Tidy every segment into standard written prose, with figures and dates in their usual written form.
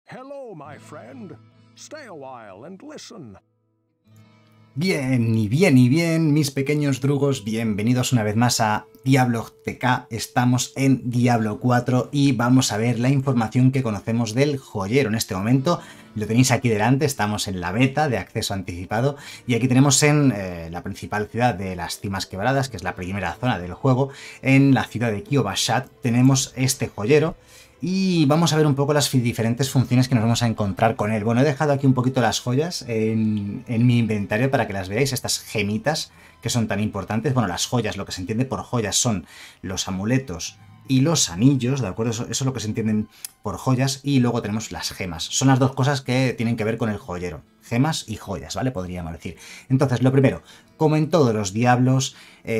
Hello, my friend. Stay a while and listen. Bien, mis pequeños drugos, bienvenidos una vez más a Diablo TK. Estamos en Diablo 4 y vamos a ver la información que conocemos del joyero en este momento. Lo tenéis aquí delante, estamos en la beta de acceso anticipado y aquí tenemos en la principal ciudad de las Cimas Quebradas, que es la primera zona del juego, en la ciudad de Kyovashad, tenemos este joyero. Y vamos a ver un poco las diferentes funciones que nos vamos a encontrar con él. Bueno, he dejado aquí un poquito las joyas en mi inventario para que las veáis, estas gemitas que son tan importantes. Bueno, las joyas, lo que se entiende por joyas son los amuletos y los anillos, ¿de acuerdo? Eso es lo que se entienden por joyas. Y luego tenemos las gemas. Son las dos cosas que tienen que ver con el joyero. Gemas y joyas, ¿vale? Podríamos decir. Entonces, lo primero, como en todos los diablos,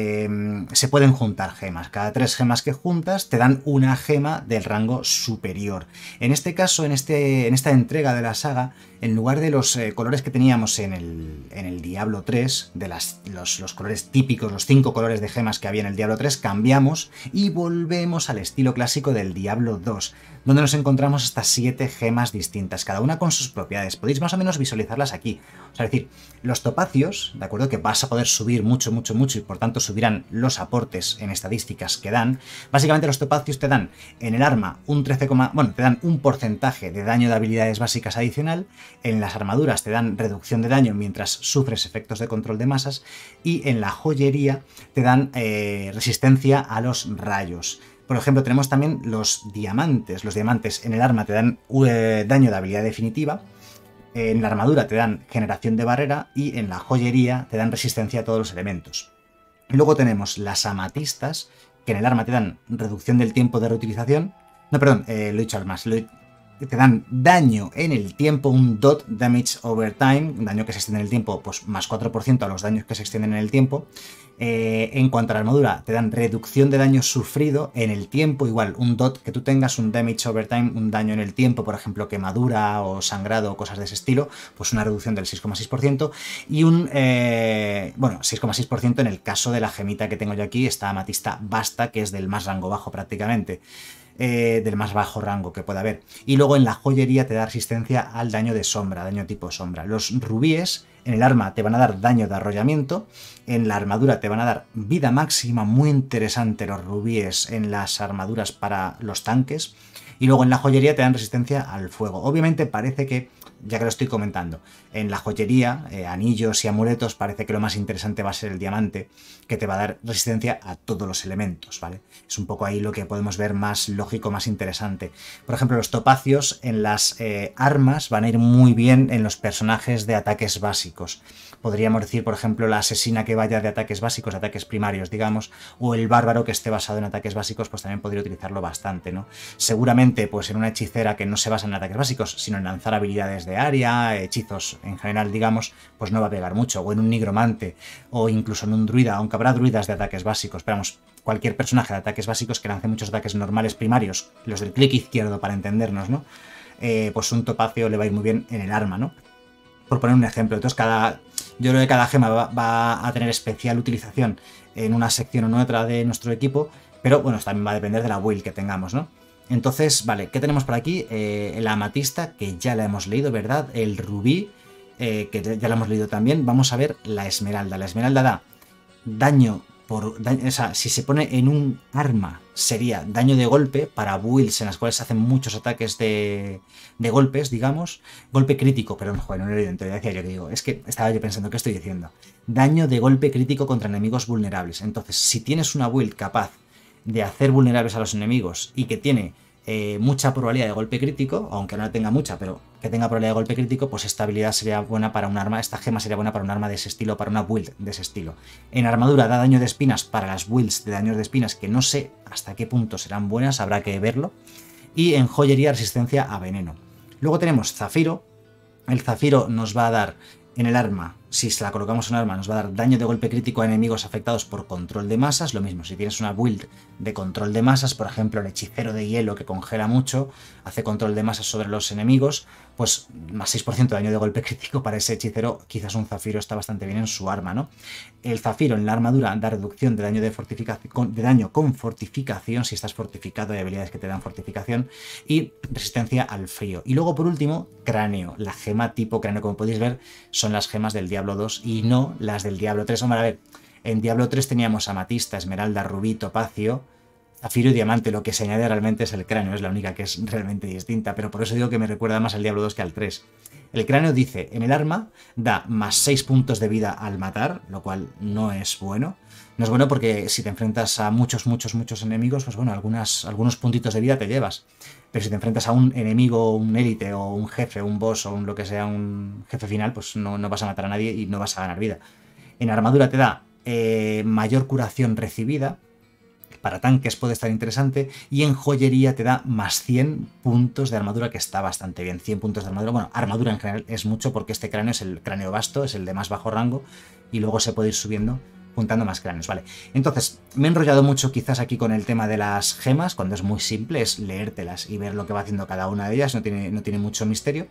se pueden juntar gemas. Cada 3 gemas que juntas te dan una gema del rango superior. En este caso, en esta entrega de la saga, en lugar de los colores que teníamos en el Diablo 3, de los colores típicos, los 5 colores de gemas que había en el Diablo 3, cambiamos y volvemos al estilo clásico del Diablo 2, donde nos encontramos hasta 7 gemas distintas, cada una con sus propiedades. Podéis más o menos visualizarlas aquí. O sea, es decir, los topacios, ¿de acuerdo? Que vas a poder subir mucho y por tanto subirán los aportes en estadísticas que dan. Básicamente los topacios te dan en el arma un 13, bueno, te dan un porcentaje de daño de habilidades básicas adicional. En las armaduras te dan reducción de daño mientras sufres efectos de control de masas. Y en la joyería te dan resistencia a los rayos. Por ejemplo, tenemos también los diamantes. Los diamantes en el arma te dan daño de habilidad definitiva. En la armadura te dan generación de barrera y en la joyería te dan resistencia a todos los elementos. Luego tenemos las amatistas, que en el arma te dan reducción del tiempo de reutilización. No, perdón, lo he dicho al más. Te dan daño en el tiempo, un dot damage over time, un daño que se extiende en el tiempo, pues más 4% a los daños que se extienden en el tiempo. En cuanto a la armadura, te dan reducción de daño sufrido en el tiempo, igual, un dot que tú tengas, un damage over time, un daño en el tiempo, por ejemplo, quemadura o sangrado o cosas de ese estilo, pues una reducción del 6,6% y un, bueno, 6,6% en el caso de la gemita que tengo yo aquí, esta amatista basta, que es del más rango bajo prácticamente. Del más bajo rango que pueda haber. Y luego en la joyería te da resistencia al daño de sombra, daño tipo sombra. Los rubíes en el arma te van a dar daño de arrollamiento, en la armadura te van a dar vida máxima, muy interesante los rubíes en las armaduras para los tanques, y luego en la joyería te dan resistencia al fuego. Obviamente parece que, ya que lo estoy comentando, en la joyería, anillos y amuletos, parece que lo más interesante va a ser el diamante, que te va a dar resistencia a todos los elementos, ¿vale? Es un poco ahí lo que podemos ver más lógico, más interesante. Por ejemplo, los topacios en las armas van a ir muy bien en los personajes de ataques básicos. Podríamos decir, por ejemplo, la asesina que vaya de ataques básicos, ataques primarios, digamos, o el bárbaro que esté basado en ataques básicos, pues también podría utilizarlo bastante, ¿no? Seguramente, pues en una hechicera que no se basa en ataques básicos, sino en lanzar habilidades de área, hechizos en general, digamos, pues no va a pegar mucho. O en un nigromante, o incluso en un druida, aunque habrá druidas de ataques básicos, pero vamos, cualquier personaje de ataques básicos que lance muchos ataques normales primarios, los del clic izquierdo para entendernos, ¿no? Pues un topacio le va a ir muy bien en el arma, ¿no? Por poner un ejemplo. Entonces yo creo que cada gema va a tener especial utilización en una sección o en otra de nuestro equipo, pero bueno, también va a depender de la build que tengamos, ¿no? Entonces, vale, ¿qué tenemos por aquí? La amatista, que ya la hemos leído, ¿verdad? El rubí, que ya la hemos leído también. Vamos a ver la esmeralda. La esmeralda da daño o sea, si se pone en un arma sería daño de golpe para builds en las cuales se hacen muchos ataques de golpes, digamos. Golpe crítico, perdón, joder, no lo he leído entero, decía yo que digo, es que estaba yo pensando, ¿qué estoy diciendo? Daño de golpe crítico contra enemigos vulnerables. Entonces, si tienes una build capaz de hacer vulnerables a los enemigos y que tiene mucha probabilidad de golpe crítico, aunque no tenga mucha, pero que tenga probabilidad de golpe crítico, pues esta habilidad sería buena para un arma, esta gema sería buena para un arma de ese estilo, para una build de ese estilo. En armadura da daño de espinas para las builds de daños de espinas, que no sé hasta qué punto serán buenas, habrá que verlo. Y en joyería resistencia a veneno. Luego tenemos zafiro. El zafiro nos va a dar en el arma si se la colocamos en arma, nos va a dar daño de golpe crítico a enemigos afectados por control de masas. Lo mismo, si tienes una build de control de masas, por ejemplo, el hechicero de hielo que congela mucho, hace control de masas sobre los enemigos, pues más 6% de daño de golpe crítico para ese hechicero. Quizás un zafiro está bastante bien en su arma, ¿no? El zafiro en la armadura da reducción de daño de daño con fortificación, si estás fortificado, hay habilidades que te dan fortificación, y resistencia al frío. Y luego, por último, cráneo. La gema tipo cráneo, como podéis ver, son las gemas del Diablo 2 y no las del Diablo 3. Hombre, a ver, en Diablo 3 teníamos amatista, esmeralda, rubí, topacio, zafiro y diamante. Lo que se añade realmente es el cráneo, es la única que es realmente distinta, pero por eso digo que me recuerda más al Diablo 2 que al 3. El cráneo dice, en el arma da más 6 puntos de vida al matar, lo cual no es bueno. No es bueno porque si te enfrentas a muchos enemigos, pues bueno, algunos puntitos de vida te llevas. Pero si te enfrentas a un enemigo, un élite o un jefe, un boss o lo que sea, un jefe final, pues no vas a matar a nadie y no vas a ganar vida. En armadura te da mayor curación recibida. Para tanques puede estar interesante. Y en joyería te da más 100 puntos de armadura, que está bastante bien. 100 puntos de armadura. Bueno, armadura en general es mucho porque este cráneo es el cráneo vasto, es el de más bajo rango. Y luego se puede ir subiendo juntando más cráneos, ¿vale? Entonces, me he enrollado mucho quizás aquí con el tema de las gemas, cuando es muy simple, es leértelas y ver lo que va haciendo cada una de ellas, no tiene mucho misterio.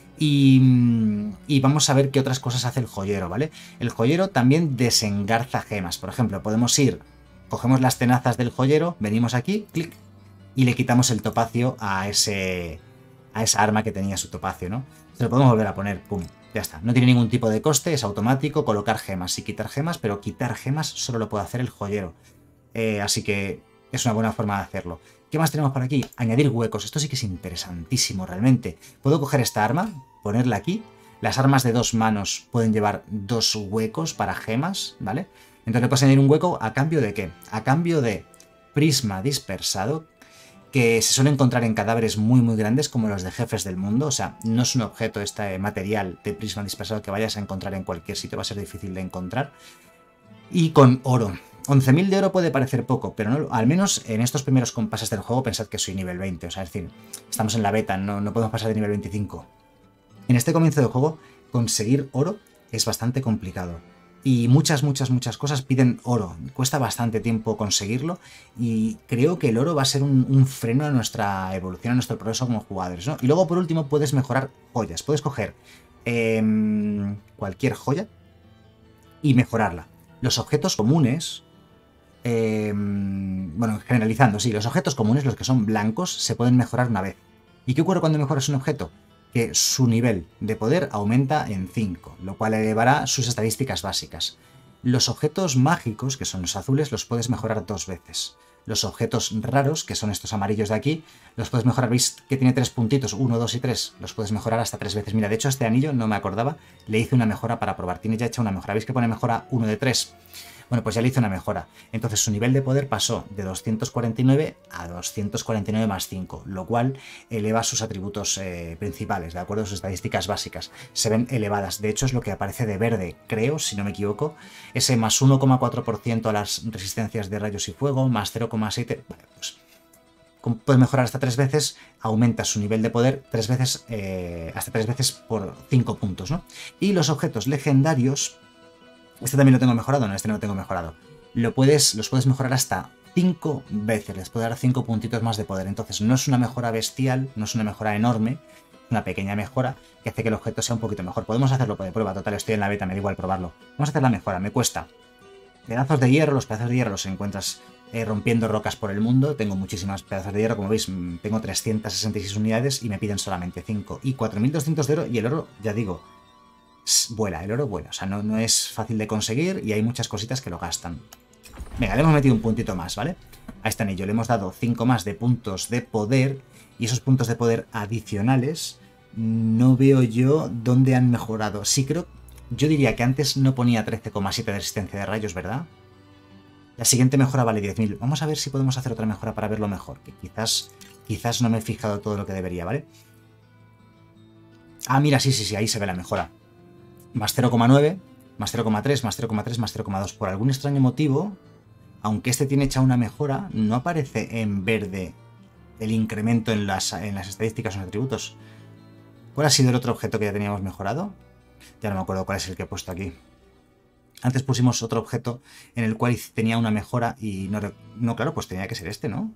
Y vamos a ver qué otras cosas hace el joyero, ¿vale? El joyero también desengarza gemas. Por ejemplo, podemos cogemos las tenazas del joyero, venimos aquí, clic, y le quitamos el topacio a esa arma que tenía su topacio, ¿no? Se lo podemos volver a poner, pum, ya está. No tiene ningún tipo de coste, es automático colocar gemas y quitar gemas, pero quitar gemas solo lo puede hacer el joyero. Así que es una buena forma de hacerlo. ¿Qué más tenemos por aquí? Añadir huecos. Esto sí que es interesantísimo realmente. Puedo coger esta arma, ponerla aquí. Las armas de 2 manos pueden llevar 2 huecos para gemas, ¿vale? Entonces le puedes añadir un hueco ¿a cambio de qué? A cambio de prisma dispersado, que se suele encontrar en cadáveres muy grandes como los de jefes del mundo. O sea, no es un objeto este material de prisma dispersado que vayas a encontrar en cualquier sitio, va a ser difícil de encontrar. Y con oro. 11.000 de oro puede parecer poco, pero no, al menos en estos primeros compases del juego pensad que soy nivel 20, o sea, es decir, estamos en la beta, no podemos pasar de nivel 25. En este comienzo del juego, conseguir oro es bastante complicado. Y muchas cosas piden oro. Cuesta bastante tiempo conseguirlo y creo que el oro va a ser un freno a nuestra evolución, a nuestro progreso como jugadores, ¿no? Y luego, por último, puedes mejorar joyas. Puedes coger cualquier joya y mejorarla. Los objetos comunes... bueno, generalizando, sí, los objetos comunes, los que son blancos, se pueden mejorar una vez. ¿Y qué ocurre cuando mejoras un objeto? Que su nivel de poder aumenta en 5, lo cual elevará sus estadísticas básicas. Los objetos mágicos, que son los azules, los puedes mejorar 2 veces. Los objetos raros, que son estos amarillos de aquí, los puedes mejorar, veis que tiene 3 puntitos, 1, 2 y 3, los puedes mejorar hasta 3 veces. Mira, de hecho este anillo no me acordaba, le hice una mejora para probar, tiene ya hecha una mejora, veis que pone mejora 1 de 3. Bueno, pues ya le hice una mejora. Entonces su nivel de poder pasó de 249 a 249 más 5, lo cual eleva sus atributos principales, ¿de acuerdo? Sus estadísticas básicas se ven elevadas. De hecho, es lo que aparece de verde, creo, si no me equivoco. Ese más 1,4% a las resistencias de rayos y fuego, más 0,7... Vale, pues puedes mejorar hasta 3 veces, aumenta su nivel de poder 3 veces, hasta 3 veces por 5 puntos, ¿no? Y los objetos legendarios... Este también lo tengo mejorado, no, este no lo tengo mejorado. Los puedes mejorar hasta 5 veces, les puede dar 5 puntitos más de poder. Entonces no es una mejora bestial, no es una mejora enorme, es una pequeña mejora que hace que el objeto sea un poquito mejor. Podemos hacerlo de prueba, total, estoy en la beta, me da igual probarlo. Vamos a hacer la mejora, me cuesta. Pedazos de hierro, los pedazos de hierro los encuentras rompiendo rocas por el mundo. Tengo muchísimas pedazos de hierro, como veis, tengo 366 unidades y me piden solamente 5. Y 4.200 de oro, y el oro, ya digo... vuela, el oro vuela, o sea, no es fácil de conseguir y hay muchas cositas que lo gastan. Venga, le hemos metido un puntito más, ¿vale? A este anillo le hemos dado 5 más de puntos de poder y esos puntos de poder adicionales no veo yo dónde han mejorado. Sí, yo diría que antes no ponía 13,7 de resistencia de rayos, ¿verdad? La siguiente mejora vale 10.000. Vamos a ver si podemos hacer otra mejora para verlo mejor, que quizás no me he fijado todo lo que debería, ¿vale? Ah, mira, sí, ahí se ve la mejora. Más 0,9, más 0,3, más 0,3, más 0,2. Por algún extraño motivo, aunque este tiene hecha una mejora, no aparece en verde el incremento en las estadísticas o en los atributos. ¿Cuál ha sido el otro objeto que ya teníamos mejorado? Ya no me acuerdo cuál es el que he puesto aquí. Antes pusimos otro objeto en el cual tenía una mejora y no, claro, pues tenía que ser este, ¿no?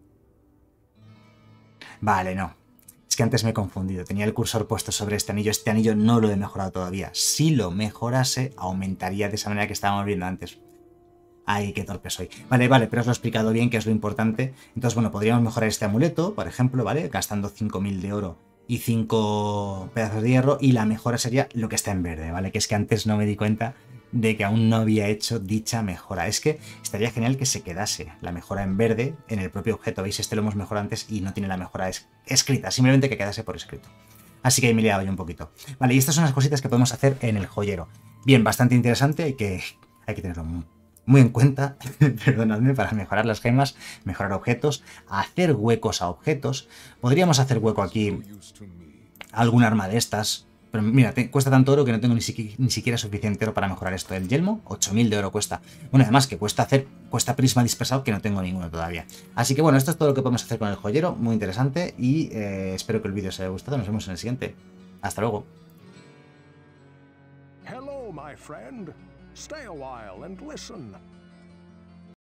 Vale, no. Es que antes me he confundido. Tenía el cursor puesto sobre este anillo. Este anillo no lo he mejorado todavía. Si lo mejorase, aumentaría de esa manera que estábamos viendo antes. Ay, qué torpe soy. Vale, pero os lo he explicado bien, que es lo importante. Entonces, bueno, podríamos mejorar este amuleto, por ejemplo, ¿vale? Gastando 5000 de oro y 5 pedazos de hierro. Y la mejora sería lo que está en verde, ¿vale? Que es que antes no me di cuenta de que aún no había hecho dicha mejora. Es que estaría genial que se quedase la mejora en verde en el propio objeto. ¿Veis? Este lo hemos mejorado antes y no tiene la mejora escrita. Simplemente que quedase por escrito. Así que ahí me he liado yo un poquito. Vale, y estas son las cositas que podemos hacer en el joyero. Bien, bastante interesante. Hay que tenerlo muy en cuenta, perdonadme, para mejorar las gemas, mejorar objetos, hacer huecos a objetos. Podríamos hacer hueco aquí a algún arma de estas, pero mira, cuesta tanto oro que no tengo ni siquiera suficiente oro para mejorar esto. El yelmo, 8000 de oro cuesta. Bueno, además que cuesta prisma dispersado, que no tengo ninguno todavía. Así que bueno, esto es todo lo que podemos hacer con el joyero, muy interesante, y espero que el vídeo os haya gustado. Nos vemos en el siguiente. Hasta luego. Hello, my friend. Stay a while and listen.